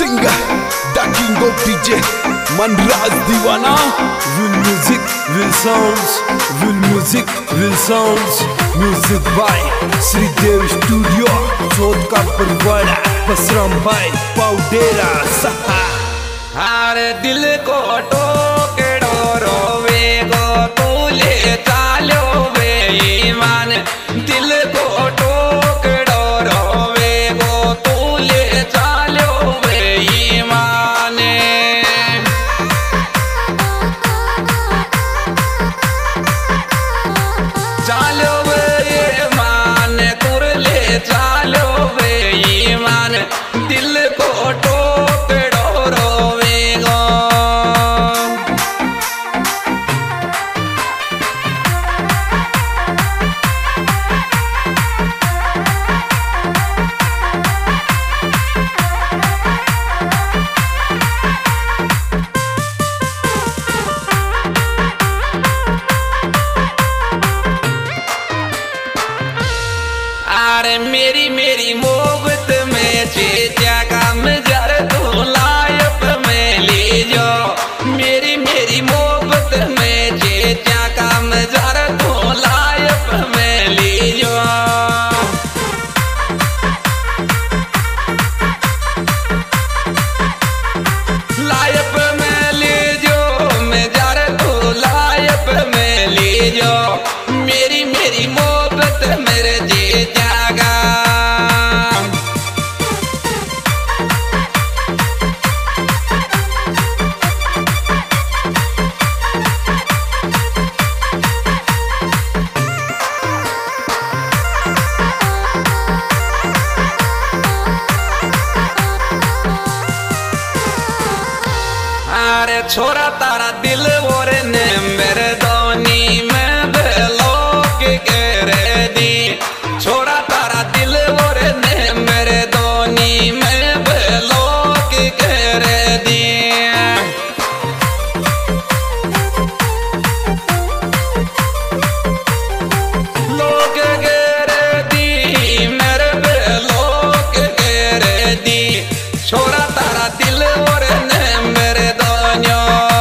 singer, the king of DJ, Manraj Diwana. Real music, real sounds, real music, real sounds. Music by Sri Dev Studio, चौथ का परवाड़ा, बसराम भाई, पाउडेरा सहा। हर दिल को टोके रोवे गो तूले चालो वे ईमान, दिल को टोके रोवे गो तूले चालो वे ईमान। चालो वे ईमान तुरले चालो वे ईमान, दिल को टोके रोवे गो। अरे मेरी मेरी मोहब्बत में चेचा काम जर तू लायक में ले जाओ। मेरी मेरी मोहब्बत में चेचा काम जर तू लायक में ले जाओ। लायक में ले जाओ, मैं जर तू लायक में ले जाओ। मेरी मेरी मोहब्बत मेरे चेचा अरे छोरा तारा दिल और ने मेरे दोनी में बेलो के करे दी। छोरा तारा दिल और ने मेरे दोनी में बेलो के करे दी। लोग करे दी मेरे बेलो के करे दी। छोरा तारा दिल और ने मेरे दोनियो।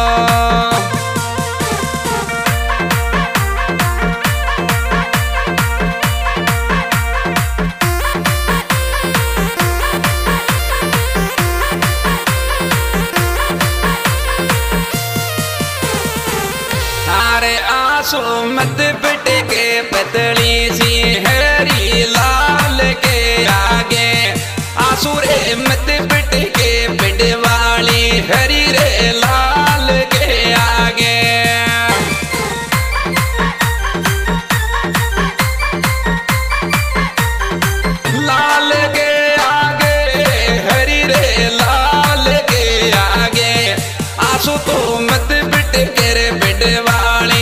अरे आंसू मत पिटे के पतली सी हरी लाल के आगे। आंसू रे मत पिटे के पिट वाली हरी रे लाल के आगे। लाल के आगे हरी रे लाल के आगे। आंसू तो मत पिट के रे पिट वाली।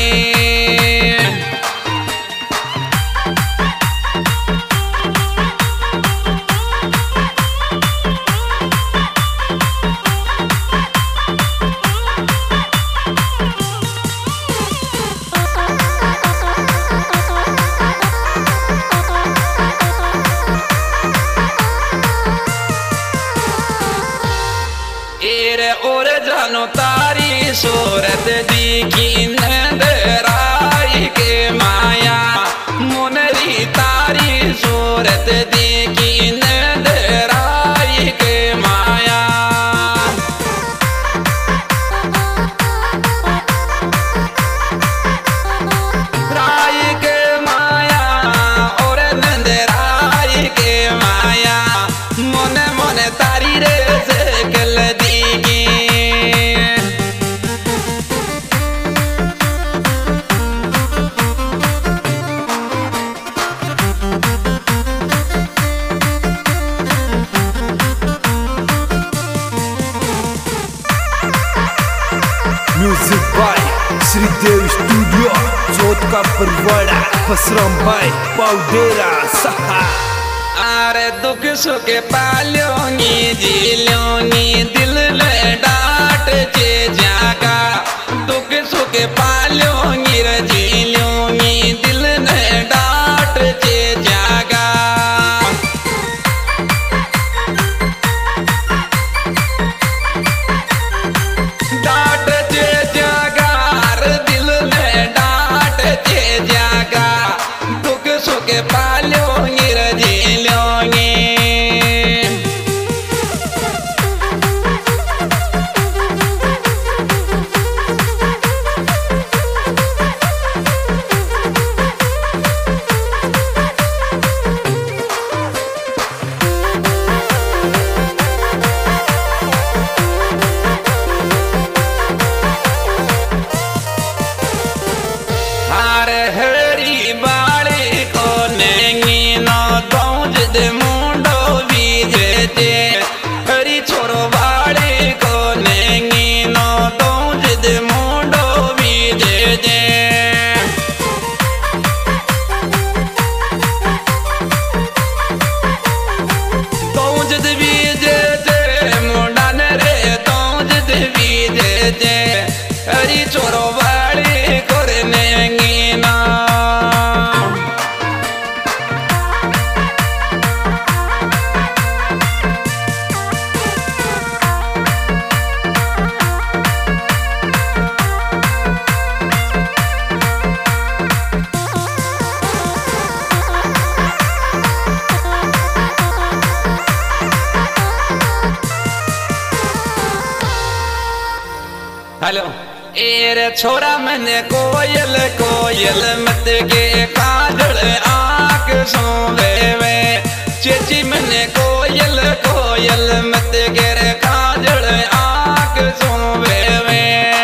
एरे और जानो तारी सूरत दिखी नंदराई के माया। मुनरी तारी सूरत दिखी नंदराई के माया। राय के माया और नंदराई के माया। मोने मोने तारी रे से कल दी। Music by Sri Dev Studio, चौथ का परवाड़ा, बसराम भाई, पाउडेरा सहा। अरे दुख सुख पालोगी जिलोगी दिल ले डांट चे जागा। दुख सुख पालोगी जिलोगी दिल ले डांट चे जागा। के पालोगे रजी लोगे। हरी बाड़ी को नेंगी ना दौज दे मुंडो बीजे हरी छोरो बाड़ी को नेंगी ना दौज दे मुंडो बीजे दौज दे बीजे मुंडा ने रे दौज दे बीजे हरी छोरो बाड़ी को नेंगी ना। हेलो एर छोरा मैंने कोयल कोयल मत के काजल आँख सोवे वे चेची मैंने कोयल कोयल मत के रे काजल आँख सोवे वे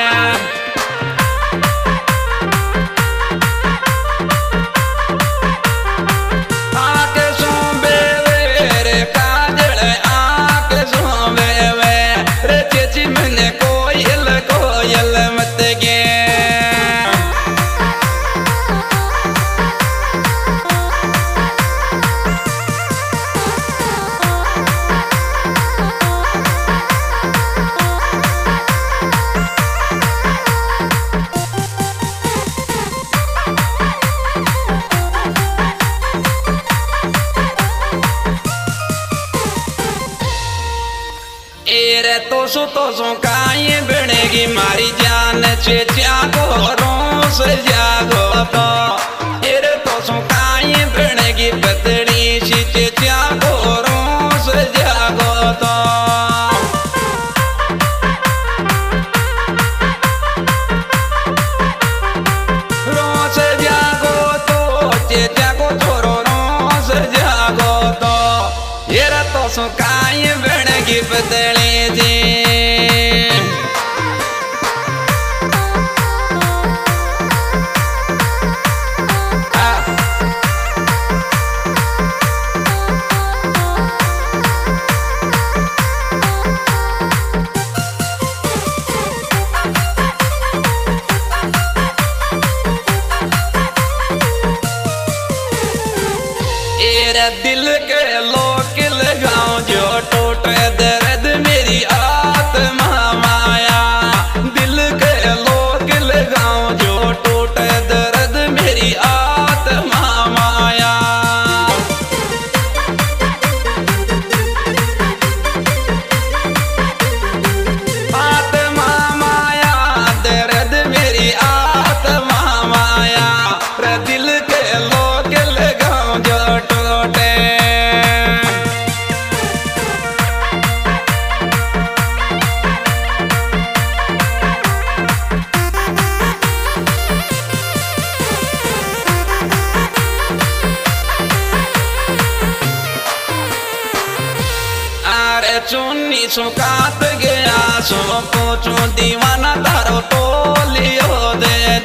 आँख सोवे वे रे काजल आँख सोवे वे रे चेची मैंने कोयल कोयल मत गे। एरे तो काये बनेगी मारी जान चेचा को रोस जागो तो एरे तो काये बनेगी पतड़ी सी चेचा को रोस जागो तो रोस जागो तो चेचा को छोरो रोस जागो तो एरे तो काये बनेगी पतड़ी जी। दिल के लोक लगाऊं जो टूटे दर्द मेरी आत्मा माया दिल के लोक लगाऊं जो टूटे दर्द मेरी आत्मा माया आत्मा माया दर्द मेरी आत्मा माया रे दिल के लोक लगाऊं जो टूटे चुन्नी सुकात गया सो पूछो दीवाना तारो तो लियो दे